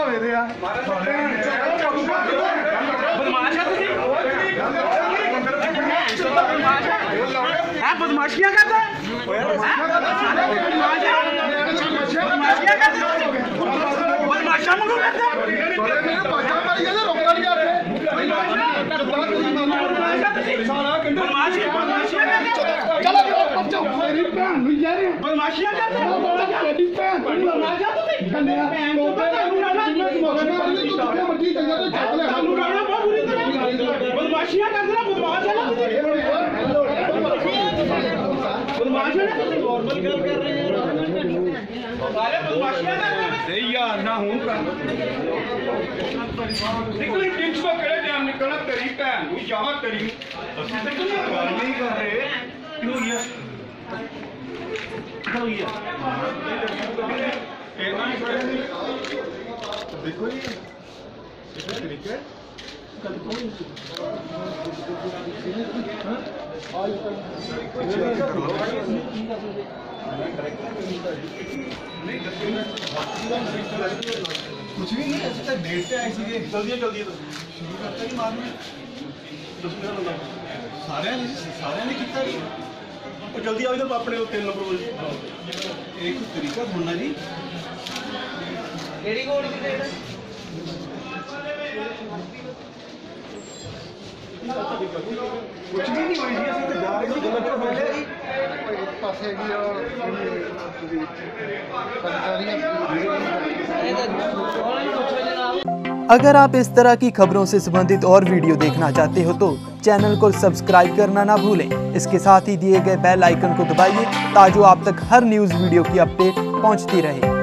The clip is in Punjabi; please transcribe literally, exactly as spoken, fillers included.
ਹੋਵੇ ਤੇ ਆ ਬਦਮਾਸ਼ ਆ ਤੁਸੀਂ ਆ ਬਦਮਾਸ਼ੀਆਂ ਕਰਦਾ ਬਦਮਾਸ਼ੀਆਂ ਕਰਦਾ ਬਦਮਾਸ਼ਾਂ ਮੰਗੂ ਕਰਦਾ ਬਾਜਾ ਮਾਰੀ ਇਹਦੇ ਰੁਕਦਾ ਨਹੀਂ ਆਪੇ ਸਾਰਾ ਕੰਡਾ ਬਦਮਾਸ਼ੀਆਂ ਕਰਦਾ ਚਲੋ ਪਹੁੰਚੋ ਮੇਰੀ ਭੈਣ ਨੂੰ ਯਾਰ ਬਦਮਾਸ਼ੀਆਂ ਕਰਦਾ ਤੇਰੀ ਭੈਣ ਬਦਮਾਸ਼ਾਂ ਤੁਸੀਂ ਕੰਡਿਆ ਭੈਣ ਤੋਂ ਤੁਹਾਨੂੰ ਰਾਣਾ ਤੂੰ ਜਿੱਥੇ ਮਰਜੀ ਚੰਗਾ ਤੇ ਚੱਕ ਲੈ ਸਾਨੂੰ ਰਾਣਾ ਬਹੁਤ ਬੁਰੀ ਤਰ੍ਹਾਂ ਬਦਮਾਸ਼ੀਆਂ ਕਰਦਾ ਬਦਮਾਸ਼ ਹੈ ਨਾ ਬਦਮਾਸ਼ ਹੈ ਨਾ ਤੁਸੀਂ ਨੋਰਮਲ ਗੱਲ ਕਰ ਰਹੇ ਹੋ ਸਾਰੇ ਬਦਮਾਸ਼ੀਆਂ ਕਰਦੇ ਨਹੀਂ ਯਾਰ ਨਾ ਹੁਣ ਕਰ ਨਿਕਲੀ ਟਿੰਚ ਤੋਂ ਕਿਹੜੇ ਟਾਈਮ ਨਿਕਲਣਾ ਤੇਰੀ ਭੈਣ ਨੂੰ ਜਾਵਾ ਤੇਰੀ ਅਸੀਂ ਤਾਂ ਕੋਈ ਗੱਲ ਨਹੀਂ ਕਰ ਰਹੇ ਕਿਉਂ ਯਾਰ ਕਿਉਂ ਯਾਰ ਇਹ ਨਾ ਦੇਖੋ ਜੀ ਇਹ ਤਰੀਕਾ कल कौन कुछ भी नहीं ऐसे डेट पे आई सी जल्दी जल्दी शुरू करते ही मारना सारे सारे ने किया और जल्दी आओ इधर अपने तीन नंबर एक तरीका ढूंढना जी केड़ी कोड की डेट कुछ भी नहीं हुई थी असं जा रहे थे गलत तो पहले ही एक पासे भी और अगर आप इस तरह की खबरों से संबंधित और वीडियो देखना चाहते हो तो चैनल को सब्सक्राइब करना ना भूलें। इसके साथ ही दिए गए बेल आइकन को दबाइए ताकि आप तक हर न्यूज़ वीडियो की अपडेट पहुंचती रहे।